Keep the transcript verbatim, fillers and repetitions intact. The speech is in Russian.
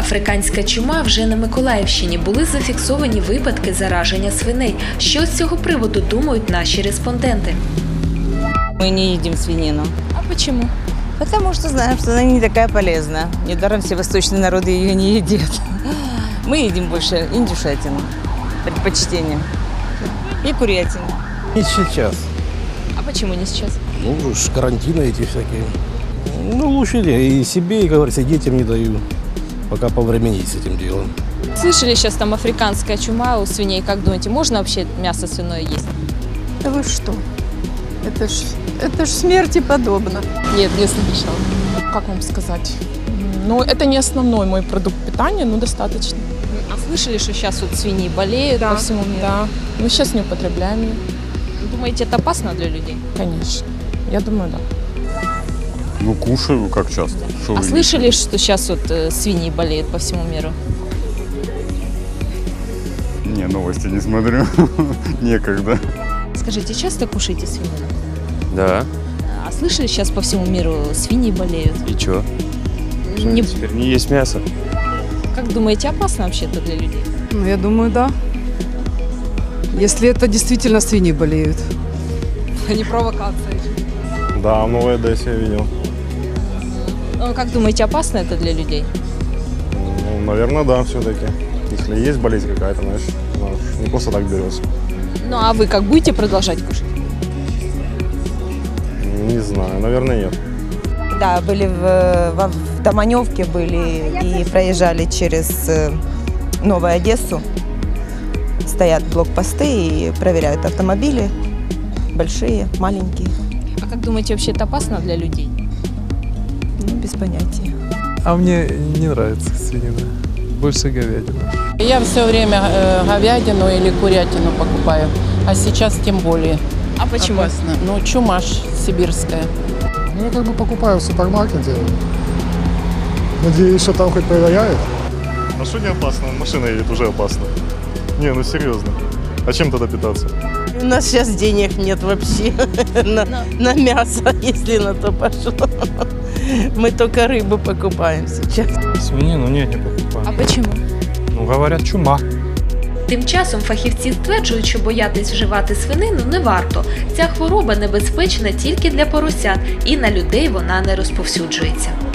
Африканська чума вже на Миколаївщині. Були зафіксовані випадки зараження свиней. Що з цього приводу думають наші респонденти? Мы не едим свинину. А почему? Потому что знаем, что она не такая полезная. Недаром все восточные народы ее не едят. Мы едим больше индюшатину, предпочтение. И курятину. Не сейчас. А почему не сейчас? Ну, уж карантины эти всякие. Ну, лучше и себе, и, как говорится, детям не даю. Пока повременить с этим делом. Слышали, сейчас там африканская чума у свиней. Как думаете, можно вообще мясо свиное есть? Да вы что? Это ж, это ж смерти подобно. Нет, не слышала. Как вам сказать? Ну, это не основной мой продукт питания, но достаточно. А слышали, что сейчас вот свиньи болеют Да, по всему миру? да. Мы сейчас не употребляем ее, Думаете, это опасно для людей? конечно. Я думаю, да. Ну, кушаю, как часто. Что А вы слышали, что сейчас вот э, свиньи болеют по всему миру? Не, новости не смотрю. Некогда. Скажите, часто кушаете свинину? Да. А слышали, сейчас по всему миру свиньи болеют? И чё? Не- Теперь не есть мясо? Как думаете, опасно вообще это для людей? Ну, я думаю, да. Если это действительно свиньи болеют. Не провокация. Да, в Новой Одессе я видел. Ну, как думаете, опасно это для людей? Ну, наверное, да, все-таки. Если есть болезнь какая-то, знаешь, она не просто так берется. Ну, а вы как будете продолжать кушать? Не знаю, наверное, нет. Да, были в, во- в Доманевке были и проезжали через э, Новую Одессу. Стоят блокпосты и проверяют автомобили. Большие, маленькие. А как думаете, вообще это опасно для людей? Ну, без понятия. А мне не нравится свинина. Больше говядина. Я все время э, говядину или курятину покупаю, а сейчас тем более. А почему? Опасно. Ну, чума ж сибирская. Ну, я как бы покупаю в супермаркете. Надеюсь, что там хоть проверяют. А что не опасно? Машина едет, уже опасно. Не, ну серьезно. А чем тогда питаться? У нас сейчас денег нет вообще на, на мясо, если на то пошло. Мы только рыбу покупаем сейчас. Свинину нет, не покупаю. А почему? Ну, говорят, чума. Тим часом фахівці стверджують, що боятись вживати свинину не варто. Ця хвороба небезпечна тільки для поросят, і на людей вона не розповсюджується.